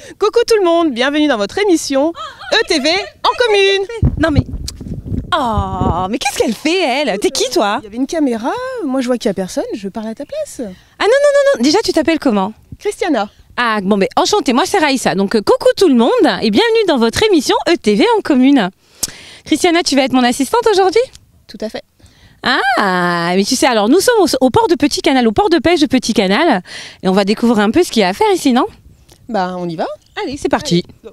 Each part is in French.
Coucou tout le monde, bienvenue dans votre émission ETV en commune. Non mais... Oh, mais qu'est-ce qu'elle fait, elle? T'es qui, toi? Il y avait une caméra, moi je vois qu'il n'y a personne, je parle à ta place. Ah non, déjà tu t'appelles comment? Christiana. Ah bon, mais enchantée, moi c'est Raïssa, donc coucou tout le monde et bienvenue dans votre émission ETV en commune. Christiana, tu vas être mon assistante aujourd'hui? Tout à fait. Ah, mais tu sais, alors nous sommes au port de Petit Canal, au port de pêche de Petit Canal, et on va découvrir un peu ce qu'il y a à faire ici, non? Bah on y va. Allez, c'est parti. Allez,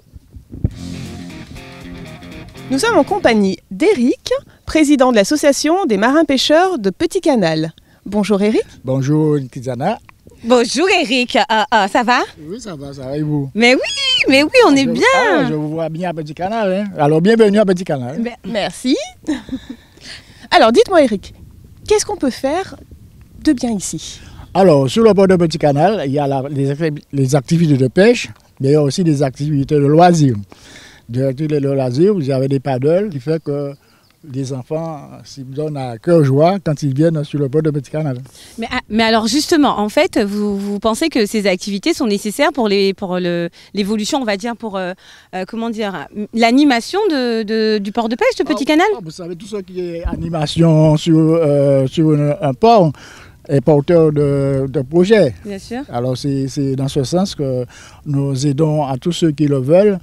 nous sommes en compagnie d'Éric, président de l'association des marins-pêcheurs de Petit Canal. Bonjour Éric. Bonjour Christiana. Bonjour Eric, ça va? Oui, ça va et vous? Mais oui, on est bien. Je vous vois bien à Petit Canal. Hein? Alors bienvenue à Petit Canal. Merci. Alors dites-moi Éric, qu'est-ce qu'on peut faire de bien ici? Alors sur le bord de Petit Canal, il y a les activités de pêche, mais il y a aussi des activités de loisirs. Des activités de loisirs, vous avez des paddles qui fait que les enfants s'y donnent à cœur joie quand ils viennent sur le bord de Petit Canal. Mais alors justement, en fait, vous pensez que ces activités sont nécessaires pour l'évolution, on va dire, pour comment dire, l'animation du port de pêche de Petit Canal? Vous savez, tout ce qui est animation sur un port est porteur de projets. Bien sûr. Alors c'est dans ce sens que nous aidons à tous ceux qui le veulent,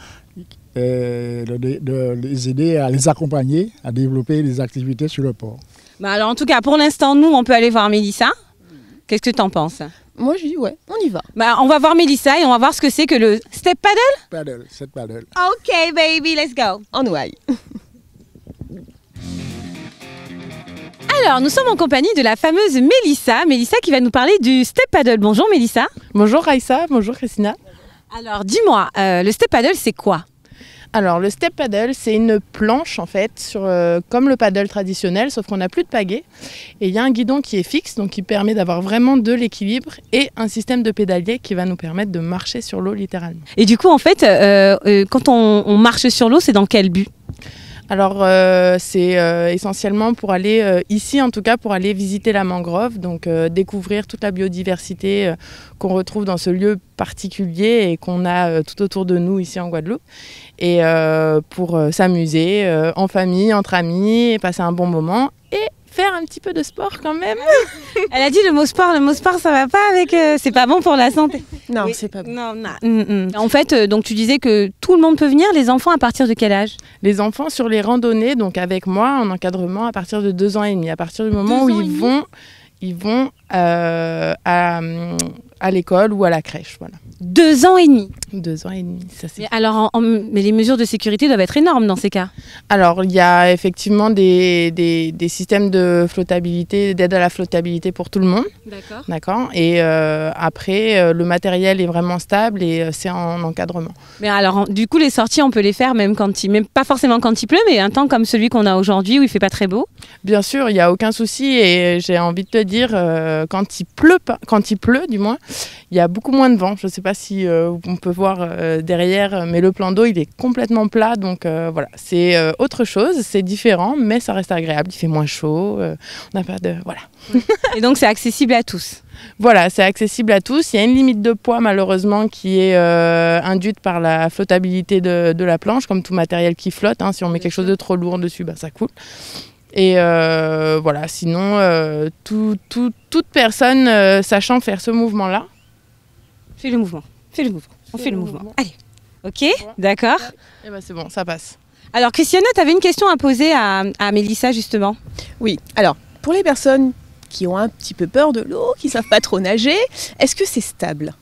de les aider, à les accompagner, à développer des activités sur le port. Bah alors en tout cas, pour l'instant, nous, on peut aller voir Mélissa. Qu'est-ce que tu en penses? Moi je dis ouais, on y va. Bah, on va voir Mélissa et on va voir ce que c'est que le step paddle. Step paddle. Ok baby, let's go. En ouaille. Alors, nous sommes en compagnie de la fameuse Mélissa. Mélissa qui va nous parler du step paddle. Bonjour Mélissa. Bonjour Raïssa, bonjour Christina. Alors dis-moi, le step paddle c'est quoi? Alors le step paddle, c'est une planche en fait, comme le paddle traditionnel, sauf qu'on n'a plus de pagaie. Et il y a un guidon qui est fixe, donc qui permet d'avoir vraiment de l'équilibre et un système de pédalier qui va nous permettre de marcher sur l'eau littéralement. Et du coup en fait, quand on marche sur l'eau, c'est dans quel but? Alors c'est essentiellement pour aller, ici en tout cas, pour aller visiter la mangrove, donc découvrir toute la biodiversité qu'on retrouve dans ce lieu particulier et qu'on a tout autour de nous ici en Guadeloupe. Et pour s'amuser en famille, entre amis, et passer un bon moment et faire un petit peu de sport quand même. Elle a dit le mot sport ça va pas avec... c'est pas bon pour la santé. Non, Oui. c'est pas bon. Non. En fait, donc tu disais que tout le monde peut venir, les enfants à partir de quel âge? Les enfants sur les randonnées, donc avec moi en encadrement à partir de 2 ans et demi, à partir du moment où ils vont à l'école ou à la crèche, voilà. 2 ans et demi. 2 ans et demi, ça c'est. Mais alors, mais les mesures de sécurité doivent être énormes dans ces cas. Alors, il y a effectivement des systèmes de flottabilité, d'aide à la flottabilité pour tout le monde. D'accord. D'accord. Et après, le matériel est vraiment stable et c'est en encadrement. Mais alors, du coup, les sorties, on peut les faire même même pas forcément quand il pleut, mais un temps comme celui qu'on a aujourd'hui où il fait pas très beau. Bien sûr, il n'y a aucun souci et j'ai envie de te dire, quand il pleut du moins, il y a beaucoup moins de vent. Je ne sais pas si on peut voir derrière, mais le plan d'eau, il est complètement plat. Donc voilà, c'est autre chose, c'est différent, mais ça reste agréable. Il fait moins chaud, on n'a pas de... Voilà. Et donc, c'est accessible à tous. Voilà, c'est accessible à tous. Il y a une limite de poids, malheureusement, qui est induite par la flottabilité de la planche, comme tout matériel qui flotte. Hein. Si on met quelque chose de trop lourd dessus, ben, ça coule. Et voilà, sinon, toute personne sachant faire ce mouvement-là. Fais le mouvement. On fait le mouvement. Allez. Ok, d'accord. Et ben c'est bon, ça passe. Alors, Christiana, tu avais une question à poser à Mélissa, justement. Oui, alors pour les personnes qui ont un petit peu peur de l'eau, qui savent pas trop nager, est-ce que c'est stable?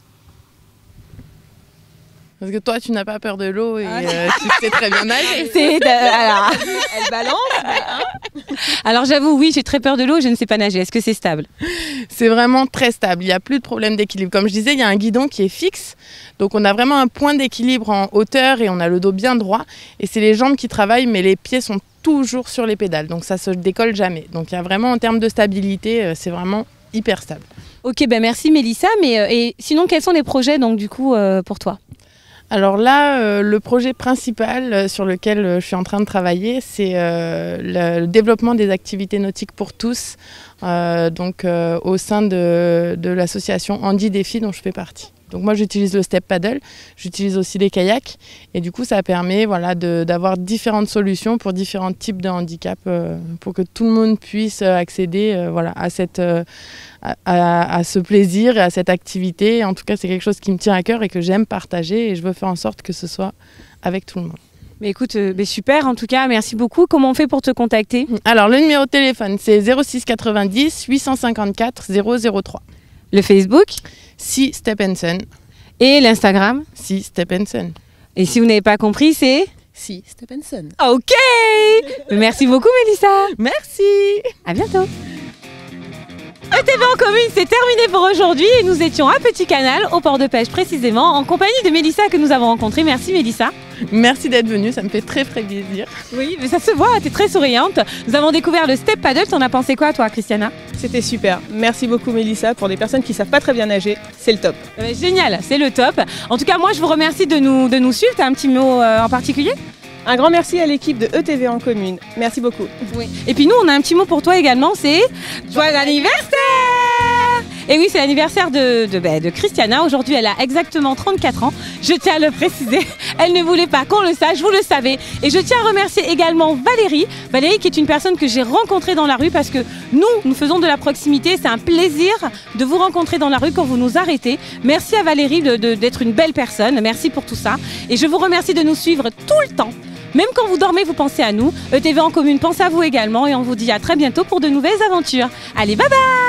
Parce que toi, tu n'as pas peur de l'eau et tu sais très bien nager. Alors, Elle balance. alors j'avoue, oui, j'ai très peur de l'eau, je ne sais pas nager. Est-ce que c'est stable? C'est vraiment très stable. Il n'y a plus de problème d'équilibre. Comme je disais, il y a un guidon qui est fixe. Donc, on a vraiment un point d'équilibre en hauteur et on a le dos bien droit. Et c'est les jambes qui travaillent, mais les pieds sont toujours sur les pédales. Donc, ça ne se décolle jamais. Donc, il y a vraiment, en termes de stabilité, c'est vraiment hyper stable. Ok, ben merci Mélissa. Mais et sinon, quels sont les projets donc du coup pour toi? Alors là, le projet principal sur lequel je suis en train de travailler, c'est le développement des activités nautiques pour tous, au sein de l'association Andy Défi dont je fais partie. Donc moi j'utilise le step paddle, j'utilise aussi les kayaks et du coup ça permet voilà, d'avoir différentes solutions pour différents types de handicap pour que tout le monde puisse accéder voilà, à ce plaisir et à cette activité. En tout cas c'est quelque chose qui me tient à cœur et que j'aime partager et je veux faire en sorte que ce soit avec tout le monde. Mais écoute, super en tout cas, merci beaucoup. Comment on fait pour te contacter? Alors le numéro de téléphone c'est 06 90 854 003. Le Facebook? Si Step & Son. Et l'Instagram? Si Step & Son. Et si vous n'avez pas compris, c'est? Si Step & Son. Ok. Merci beaucoup Mélissa. Merci. À bientôt. ETV en commune, c'est terminé pour aujourd'hui et nous étions à Petit Canal, au port de pêche précisément, en compagnie de Mélissa que nous avons rencontrée. Merci Mélissa. Merci d'être venue, ça me fait très plaisir. Oui, mais ça se voit, t'es très souriante. Nous avons découvert le step paddle, t'en as pensé quoi toi Christiana? C'était super. Merci beaucoup Mélissa. Pour des personnes qui ne savent pas très bien nager, c'est le top. Génial, c'est le top. En tout cas, moi je vous remercie de nous suivre. T'as un petit mot en particulier? Un grand merci à l'équipe de ETV en commune. Merci beaucoup. Oui. Et puis nous, on a un petit mot pour toi également, c'est joyeux anniversaire! Et oui, c'est l'anniversaire de Christiana. Aujourd'hui, elle a exactement 34 ans. Je tiens à le préciser. Elle ne voulait pas qu'on le sache, vous le savez. Et je tiens à remercier également Valérie. Valérie qui est une personne que j'ai rencontrée dans la rue parce que nous faisons de la proximité. C'est un plaisir de vous rencontrer dans la rue quand vous nous arrêtez. Merci à Valérie d'être une belle personne. Merci pour tout ça. Et je vous remercie de nous suivre tout le temps. Même quand vous dormez, vous pensez à nous. ETV en commune pense à vous également. Et on vous dit à très bientôt pour de nouvelles aventures. Allez, bye bye!